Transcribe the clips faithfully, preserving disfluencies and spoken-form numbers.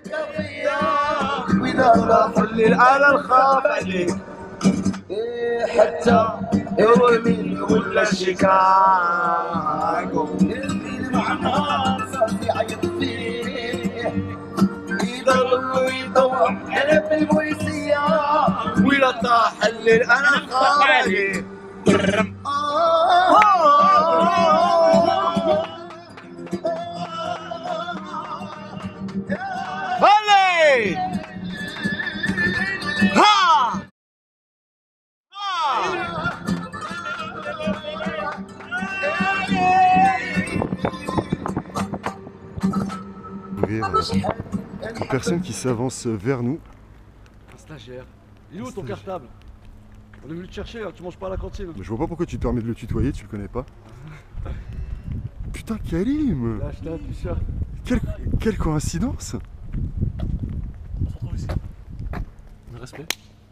واذا طاح الليل انا نخاف عليك حتى الكمين ولا الشكاكو الليل مع النهار صافي عيط فيه يضل ويدور على بالبويسية وإذا طاح الليل أنا نخاف عليه هلي ها Une personne qui s'avance vers nous. Un stagiaire. Il est où ton cartable? On est venu te chercher, hein. Tu manges pas à la cantine. Je vois pas pourquoi tu te permets de le tutoyer, tu le connais pas. Putain, Karim! Lâche-la, tu sais. Quelle, quelle coïncidence! On se retrouve ici. Le respect.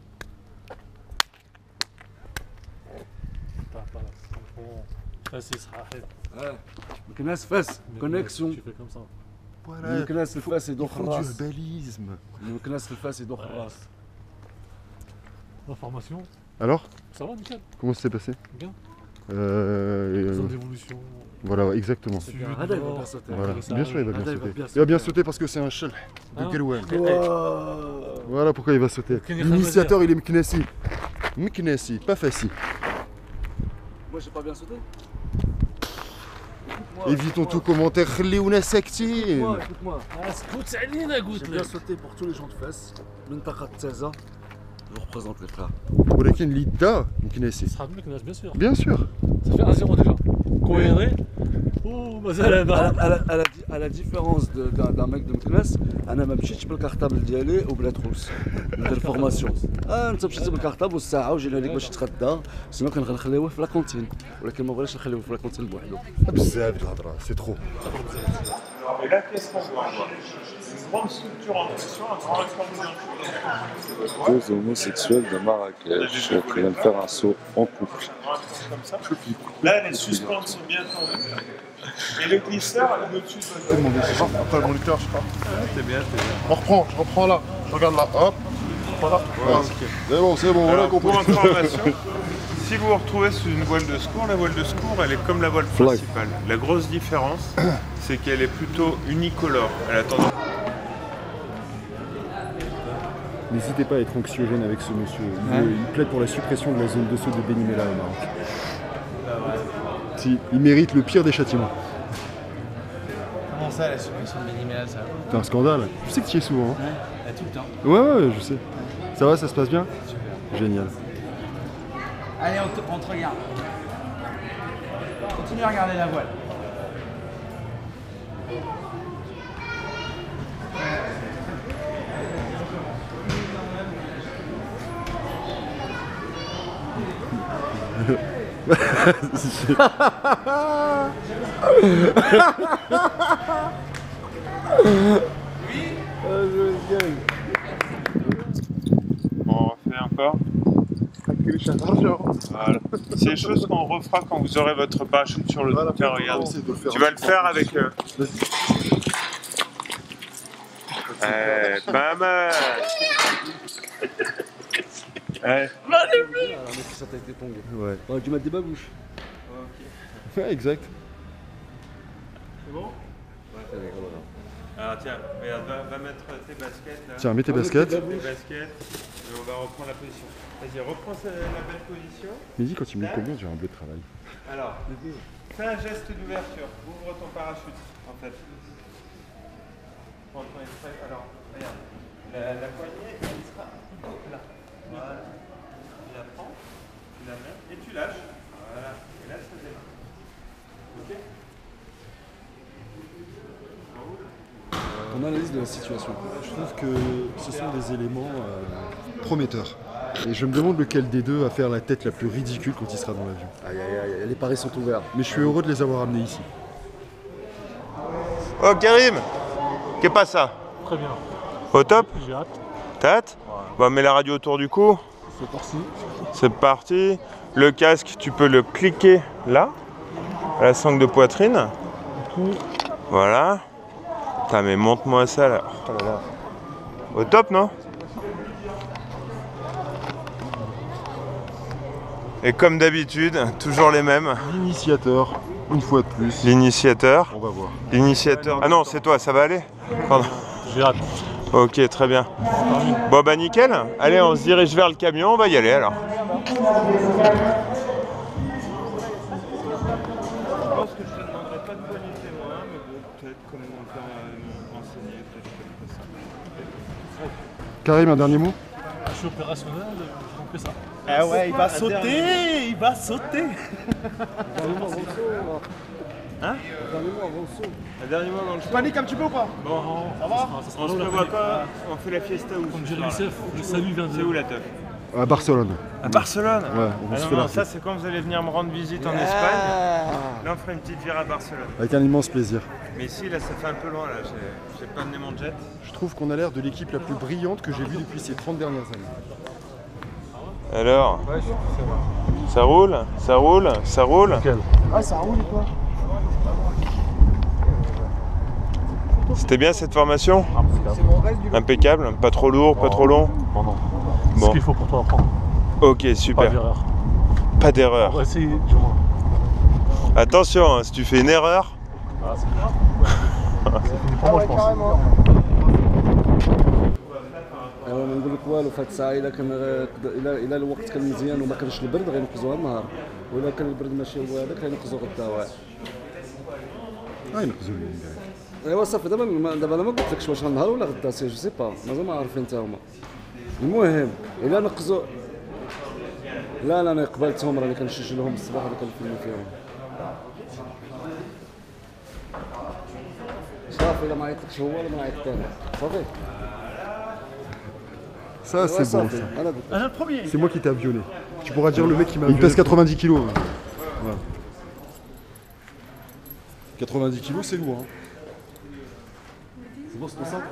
كناس فاس كونيكسيون. Tu fais comme ça. Voilà, كناس الفاس يدوخ du الراس. herbalisme. كناس الفاس يدوخ الراس. Information. Alors, Ça va, nickel. comment ça s'est passé? Bien. Euh, Zone euh, d'évolution. Voilà, exactement. Sud, هذا nord, يبغى bien sauter. Voilà. atterrissage. Bien sûr, il va bien Ah, il va sauter. bien Il va bien sauter. sauter parce que c'est un shell de Hein Galouane. Wow. Voilà pourquoi il va sauter. Kenny L'initiateur, il est Mknessi. Mknessi, pas facile. Moi j'ai pas bien sauté. Évitons tout commentaire. خليونا ساكتين. Écoute-moi, écoute-moi. اسكت علينا قلت J'ai bien لك. sauté pour tous les gens de Fès. منطقة تازا. Je vous représente les frères. ولكن اللي دا مكناسي. صحاب مكناس bien sûr. Bien sûr. Ça fait un zéro déjà. Cohéré. Oh, مازال À la, انا. à la- à la di- à la différence de- d'un d'un mec de Meknes, انا ما مشيتش بالكارطابل ديالي وبلا تروس ندير فورماسيون. اه انت مشيتي بالكارطابل والساعه وجينا لك باش تغدى، سينو كان غنخليوه في لاكونتين، ولكن ما بغيناش نخليوه في لاكونتين بوحدو. بزاف د الهضره، سي ترو. Et là, qu'est-ce qu'on voit? Une grande structure en pression, un grand rectangle. Deux homosexuels de Marrakech qui viennent faire un saut en couple. Comme ça. Là, les suspentes sont bien tendues. Et le glisseur est au-dessus de votre. Après le moniteur, je crois. C'est bien, c'est bien. On reprend, je reprends là. Je regarde là, hop. Voilà. Ouais. C'est bon, c'est bon, on a Alors, pour compris. information, si vous vous retrouvez sous une voile de secours, la voile de secours, elle est comme la voile principale. La grosse différence, c'est qu'elle est plutôt unicolore. Elle a tendance. N'hésitez pas à être anxiogène avec ce monsieur. Il, Ouais. il plaide pour la suppression de la zone de saut de Benimela au Maroc. Si, il mérite le pire des châtiments. Comment ça, la suppression de Benimela, ça? C'est un scandale. Je sais que tu y es souvent. Hein. Ouais, bah, tout le temps. Ouais, ouais, je sais. Ça va, ça se passe bien? Génial. Allez, on te, on te regarde. Continue à regarder la voile. On refait encore. Voilà. C'est des choses qu'on refera quand vous aurez votre parachute sur le dos. Tiens, regarde. Tu vas le faire avec. Euh... Eh, pas mal. Ouais. Ça t'a été tongue. Ouais. T'aurais dû mettre des babouches. Ouais, exact. C'est bon? Alors tiens, regarde, va, va mettre tes baskets là. Tiens, mets tes baskets. Tes baskets. Et on va reprendre la position. Vas-y, reprends la belle position. Mais dis, quand il met le camion, j'ai un bleu de travail. Alors, fais un geste d'ouverture. Ouvre ton parachute, en fait. Prends ton extrait. Alors, regarde. La, la poignée, elle sera plutôt là. Voilà. Tu la prends, tu la mets et tu lâches. Voilà. Et là, ça démarre. Ok? Ton analyse de la situation. Je trouve que ce sont des éléments euh, prometteurs. Et je me demande lequel des deux va faire la tête la plus ridicule quand il sera dans l'avion. Aïe aïe aïe, les paris sont ouverts. Mais je suis heureux de les avoir amenés ici. Oh, Karim! Qu'est-ce pas ça? Très bien. Au top? J'ai hâte. T'as hâte? Bon, mets la radio autour du cou. C'est parti. C'est parti. Le casque, tu peux le cliquer là, à la sangle de poitrine. Voilà. Putain, mais montre-moi ça là. Oh là là. Au top, non? Et comme d'habitude, toujours les mêmes. L'initiateur, une fois de plus. L'initiateur. On va voir. L'initiateur. Ah non, c'est toi, ça va aller? Pardon. J'ai hâte. Ok, très bien. Bon bah nickel. Allez, on se dirige vers le camion, on va y aller alors. Je pense que je te demanderai pas de poignée témoin, mais bon, peut-être comme on peut m'enseigner, peut-être que je fais ça. Karim, un dernier mot? Je suis opérationnel, je fais ça. Ah ouais, il va sauter, il va sauter. Hein? Un dernier mot avant le show. Panique un petit peu ou pas? Bon, Ça va? on se revoit pas, on fait la fiesta où? Comme Jérémy Seff, le salut vient de... C'est où la teuf? À Barcelone. À Barcelone? Ouais, on Ah se non, fait non, la ça c'est quand vous allez venir me rendre visite en Espagne. Là on fera une petite virée à Barcelone. Avec un immense plaisir. Mais ici là ça fait un peu loin là, j'ai- j'ai pas amené mon jet. Je trouve qu'on a l'air de l'équipe la plus brillante que j'ai vue depuis ces trente dernières années. Alors? Ça roule? Ça roule? Ça roule? Ah, ça roule et quoi? C'était bien cette formation? C'est mon reste du Impeccable, pas trop lourd, pas trop long? Non, non. C'est Bon. ce qu'il faut pour toi apprendre. Ok, Pas super. d'erreur. Pas On d'erreur. va essayer, tu vois. Attention, hein, si tu fais une erreur, Ah, c'est c'est fini pour moi, je pense. carrément. ايوا ما نقول لك والو في هذه الساعه الا كان الا الا الوقت كان مزيان وما كانش البرد غينقزوها النهار ولا كان البرد ماشي هو هذاك غينقزو غدا واعر. Ah, il nous a ايوا صافي دابا ما- دابا انا ما قلتلكش واش النهار ولا غدا سي جو سي با مازال ما عارفين حتى هما. المهم الا نقزو لا لا انا قبلتهم راني كنشجع لهم الصباح اللي كنفيلم فيهم. صافي الا ما عيطتكش هو ولا ما عيطت انا صافي. Ça, c'est bon. Ça. انا قلت Ah, le premier. C'est moi qui t'ai avionné. Tu pourras dire le mec qui m'a avionné. Il pèse quatre-vingt-dix kilos. Ouais. quatre-vingt-dix kilos, c'est lourd. Hein. c'est bon c'est pour ça.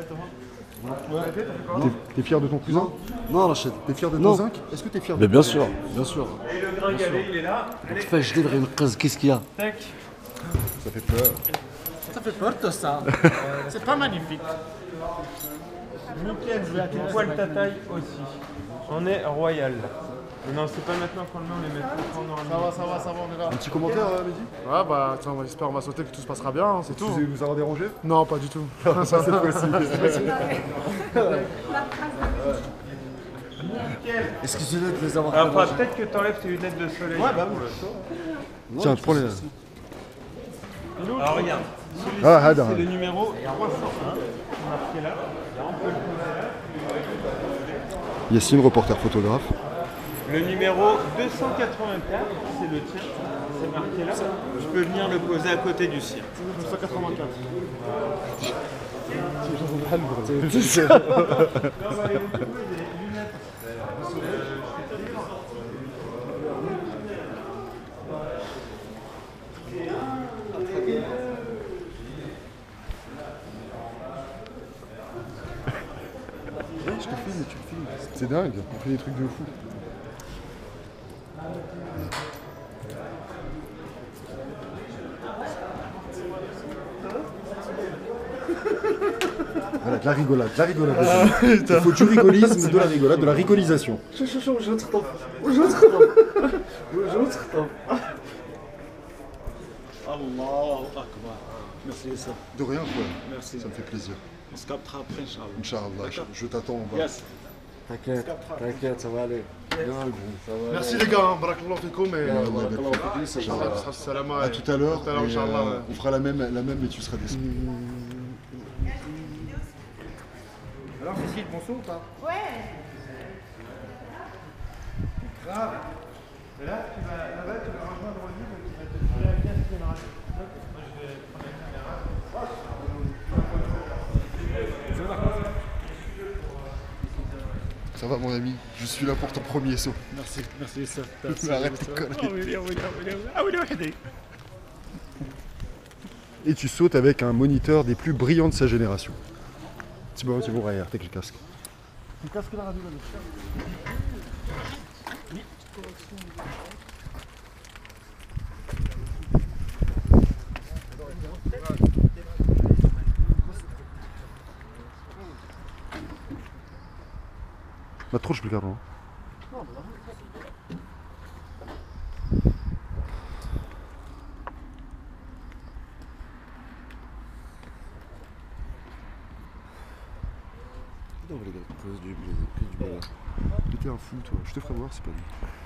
T'es, t'es fier de ton cousin? Non Rachid. T'es fier de Non. ton zinc? Est-ce que t'es fier de Mais bien sûr, bien sûr. et le gringalet il est là. Allez, كيفاش جديد غينقز كيس كيا. tac. Ça fait peur. Ça fait peur tout ça. C'est pas magnifique. Nickel, tu poil ta taille aussi. On est royal. Mais non, c'est pas maintenant qu'on le met, on les met tout en Ça normalement. va, ça va, ça va, on est là. Un petit commentaire, euh, Mehdi? Ouais, bah, tiens, on espère, on va sauter, que tout se passera bien, hein, c'est tout. Excusez vous avoir dérangé? Non, pas du tout. Ça, cette fois-ci. Excusez-moi de les avoir Alors, faudra dérangés. peut-être que t'enlèves tes lunettes de soleil. Ouais, bah Tiens, prends-les. Alors, regarde. Celui-ci, Ah, Hada. c'est le numéro trois cent un. Marqué là. On peut le poser là. Yacine, reporter photographe. Le numéro deux cent quatre-vingt-quatre, c'est le tien. C'est marqué là. Je peux venir le poser à côté du sien. deux cent quatre-vingt-quatre. Ouais, je te filme, tu le filmes. C'est dingue, on fait des trucs de fou. Voilà, de la rigolade, de la rigolade. Il faut du rigolisme, de la rigolade, de la rigolisation. شوف شوف شوف وجهه تخطف وجهه تخطف وجهه تخطف. الله اكبر. ميرسي ياسر. De rien, quoi. Merci. Ça me fait plaisir. On se captera après, Inch'Allah. Inch'Allah, je, je t'attends en bas. Yes. T'inquiète, t'inquiète, ça va aller. Merci les gars, hein, barakallahu fikoum et Ouais, euh, ouais, الله يوفقك لسه. Inch'Allah, ce sera salama À et- tout à l'heure, Tout à l'heure, et, Inch'Allah, euh, ouais. on fera la même, la même et tu seras déçu. Alors, Cécile, bon saut ou pas? Ouais. Grave. Et là, tu vas là-bas, tu vas rejoindre Oli, donc tu vas te tirer bien ce caméra. Donc, moi, je vais prendre la caméra. Ça va mon ami, je suis là pour ton premier saut. Merci, merci Yasser. Mais arrête tes conneries. Ah oui, oui, Et tu sautes avec un moniteur des plus brillants de sa génération. C'est bon, c'est bon, regarde, t'as le casque. Le casque là, radio là. ما تدخلش بالكارون. Mais t'es un fou toi, je te ferai voir, c'est pas lui.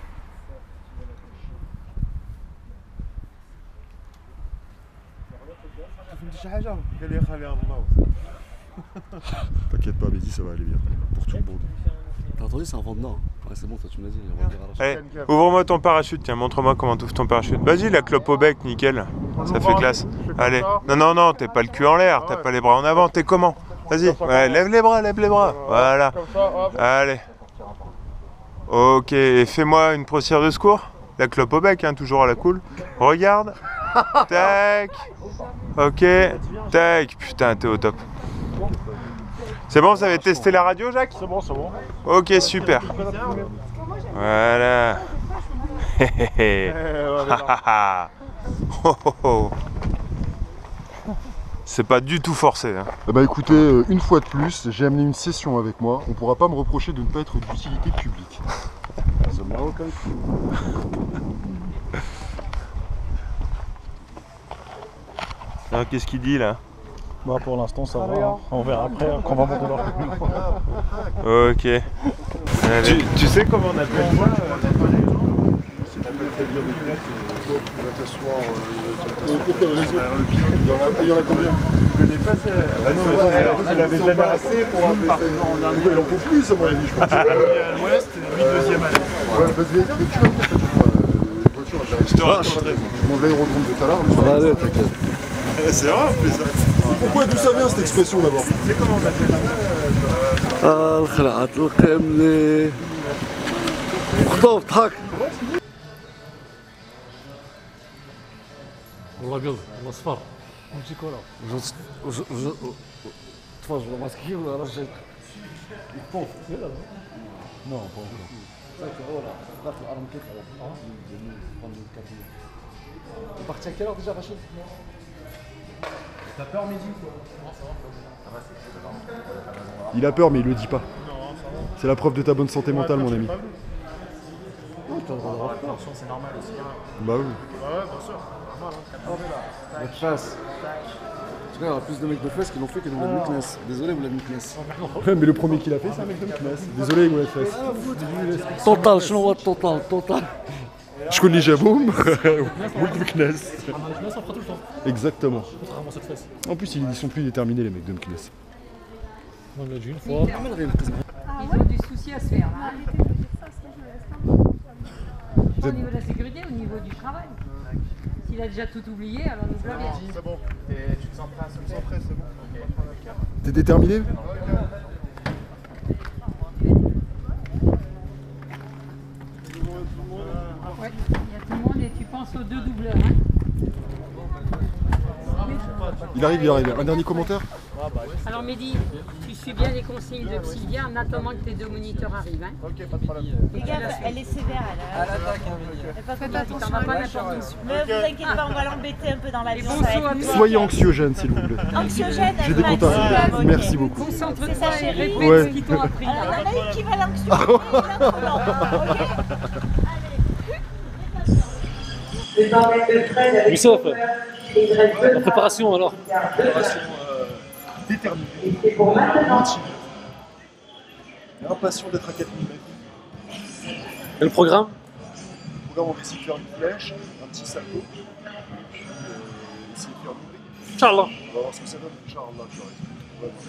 T'inquiète pas, Mehdi, ça va aller bien. Pour tout le monde. T'as entendu, c'est un vent de nord. Ouais, c'est bon, toi tu me l'as dit. Allez, ouvre-moi ton parachute, tiens, montre-moi comment tu ouvres ton parachute. Vas-y, la clope au bec, nickel. Ça fait classe. Allez. Non, non, non, t'es pas le cul en l'air, t'as pas les bras en avant, t'es comment? Vas-y, ouais, lève les bras, lève les bras. Voilà. Allez. Ok, et fais-moi une procédure de secours. La clope au bec, hein, toujours à la cool. Regarde. Tac. Ok. Tac. Putain, t'es au top. C'est bon, vous avez testé la radio, Jacques? C'est bon, c'est bon. Ok, super. Voilà. C'est pas du tout forcé. Hein. Eh bah écoutez, euh, une fois de plus, j'ai amené une session avec moi. On pourra pas me reprocher de ne pas être d'utilité publique. Alors, qu'est-ce qu'il dit là? Bah pour l'instant ça va, on verra après quand on va monter dans le... Ok. Tu, tu sais comment on appelle ça? Il y en a combien? Je connais pas ça. Ah non, mais il avait jamais assez pour appeler ça. Il en faut plus à mon avis, je pense. À l'ouest, lui deuxième année. Ouais, parce que tu vas me dire les voitures, je te raconterai. Je m'en vais retourner tout à l'heure. Allez, t'inquiète. C'est vrai, en plus. Pourquoi d'où ça vient cette expression d'abord? C'est comment on appelle ça? آه الخلعة القيم لي خطوف ضحك والله ابيض والله صفر نمشي كوره تفرج ولا ماسكين ولا رجل طوف نو طوف داخل الارم كيف parti à quelle heure déjà Rachid? T'as peur Mehdi ou quoi? Il a peur mais il le dit pas. C'est la preuve de ta bonne santé mentale mon ami. Attention, c'est normal aussi. Bah oui. Ouais, bien sûr. La face. Il y a plus de mecs de fesses qui l'ont fait que de Moulad Meknès. Désolé Moulad Meknès. Ouais, mais le premier qui l'a fait c'est un mec de Meknès. Désolé Moulad Fess. Total, شنو هو التوتال توتال Je connais Jaboum, Moulad Meknès. On fera tout le temps. Exactement. Contrairement à cette fesse. En plus ils sont plus déterminés les mecs de Meknès. On l'a dit une fois. Ils ont du souci à se faire. Là. Au niveau de la sécurité, au niveau du travail. S'il a déjà tout oublié, alors nous voilà bien. C'est bon. Tu te sens prêt, tu te sens prêt, c'est bon. T'es déterminé? Ouais, il y a tout le monde et tu penses aux deux doubleurs. Hein. Il arrive, il arrive. Un dernier commentaire? Alors Mehdi, tu suis bien les consignes de Sylvia en attendant que tes deux moniteurs arrivent. Hein. Ok, pas de problème. Regarde, elle est sévère, elle. À l'attaque, hein, faites attention, t'en vas pas n'importe où. Ne vous inquiétez pas, on va l'embêter un peu dans l'avion. Soyez anxiogène s'il vous plaît. Anxiogène, j'ai des comptes à régler. Merci beaucoup. Concentre-toi et répète ouais. ce qu'ils t'ont appris. Alors, il y en a une qui va l'anxiogène. Youssef, la préparation alors? Préparation euh, déterminée. Motivée. Impatient d'être à quatre mille mètres. Et le programme? Le programme, on va essayer de faire une flèche, un petit salto, et puis euh, essayer de faire une brique. Inch'Allah. On va voir ce que ça donne, Inch'Allah, tu vois. Ouais.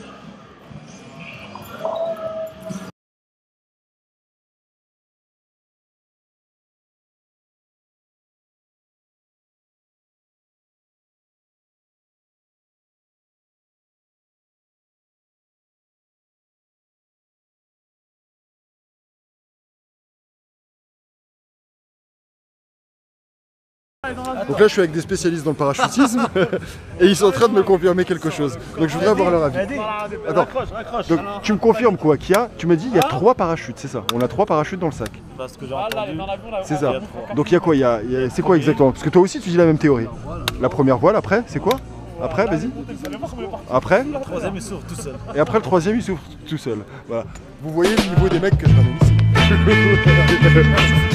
Donc là je suis avec des spécialistes dans le parachutisme et ils sont en train de me confirmer quelque chose. Donc je voudrais avoir leur avis. Attends, donc tu me confirmes quoi qu'il y a, tu m'as dit il y a trois parachutes, c'est ça? On a trois parachutes dans le sac. Parce que j'ai entendu. C'est ça. Donc il y a quoi? Il y a, il y a- c'est quoi exactement? Parce que toi aussi tu dis la même théorie. La première voile après, c'est quoi? Après, vas-y. Après Le troisième, il s'ouvre tout seul. Et après le troisième, il s'ouvre tout seul. Voilà. Vous voyez le niveau des mecs que je ramène ici.